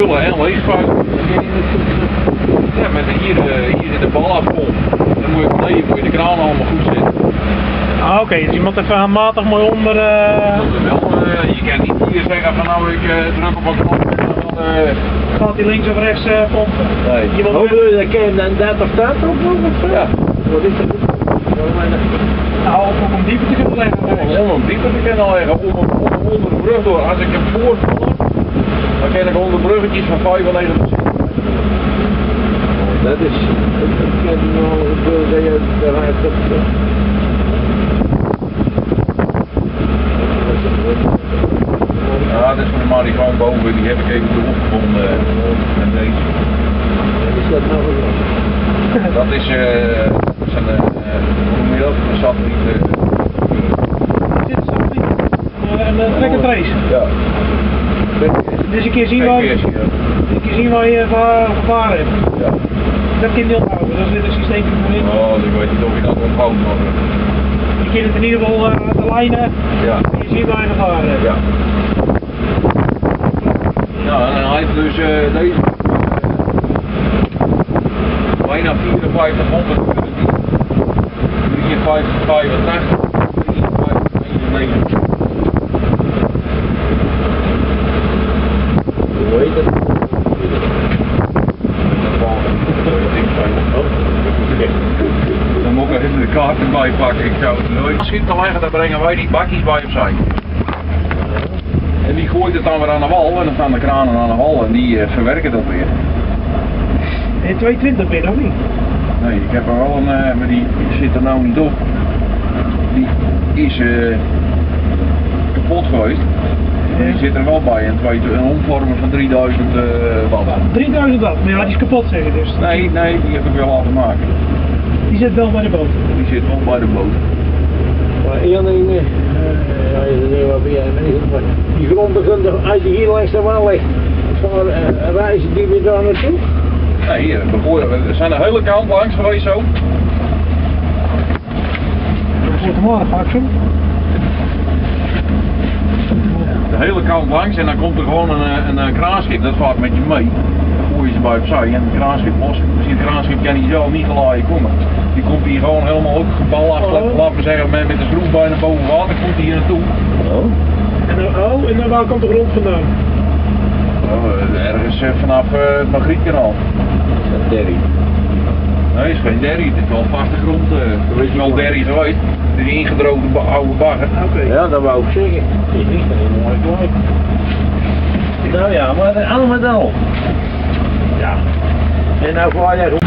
vullen en leegvuilen. Ja, met hier zit de bal afvol. Dan moet je de kraan allemaal goed zetten. Ah, oké, dus je moet even handmatig mooi onder... Je kan niet hier zeggen van nou ik druk op een knop en dan gaat hij links of rechts pompen. nee. Je moet Hoe bedoel je, kan je dan dat of dat op? Ja. Wat is dat? Nou, om hem dieper te kunnen leggen. Om hem dieper te kunnen leggen, om hem onder de brug door. Als ik hem voorstel, dan kan ik onder bruggetjes van 95 cm. Dat is, ik ken nog veel dat je eruit hebt. Ja, dat is voor de marihuana boven, die heb ik even opgevonden met deze. Is dat nou wat? Dat is een, hoe noem je dat? Een satelliet. Dit is een track and trace. Ja. Dus een keer zien waar je gevaren hebt. Ja. Dat kan je niet onthouden, daar zit een systeem voor in. Oh, ik weet niet of je dat onthoudt nog. Je kunt het in ieder geval de lijnen, Ja. je ziet waar je gevaren hebt. Ja. Nou, en hij heeft dus deze bijna 5400 53, 85, 91. Hoe heet het? Dan moet ik even de kaart erbij pakken, ik zou het nooit schip te leggen, dan brengen wij die bakjes bij opzij. En die gooit het dan weer aan de wal en dan staan de kranen aan de wal en die verwerken dat weer. En 220 ben je nog niet? Nee, ik heb er wel een, maar die zit er nou niet op. Die is kapot geweest. En die zit er wel bij, een omvormer van 3000 watt. 3000 watt, maar ja, die is kapot zeggen dus. Nee, die heb ik wel laten maken. Die zit wel bij de boot. Die zit wel bij de boot. Maar één ding, ja, je weet wat jij maar die grond begint, als je hier langs de wal ligt, reizen die weer daar naartoe? Nee, we zijn de hele kant langs geweest zo. Goedemorgen, Axel. De hele kant langs en dan komt er gewoon een kraanschip, dat gaat met je mee. Dan gooi je ze bij opzij en het kraanschip los. Dus het kraanschip kan hier zelf niet geladen komen. Die komt hier gewoon helemaal ook geballast, laten we zeggen, met de schroef bijna boven water, komt hij hier naartoe. En dan waar komt de grond vandaan? Ergens vanaf het Margrietkanaal. Dat derry. Nee, het is geen derry, het is wel vaste grond. Het is wel derry geweest. Het is ingedroogde oude bagger. Oké. Ja, dat wou ik zeggen. Die ligt er niet mooi klein. Nou ja, maar allemaal. Ja. En nou ga jij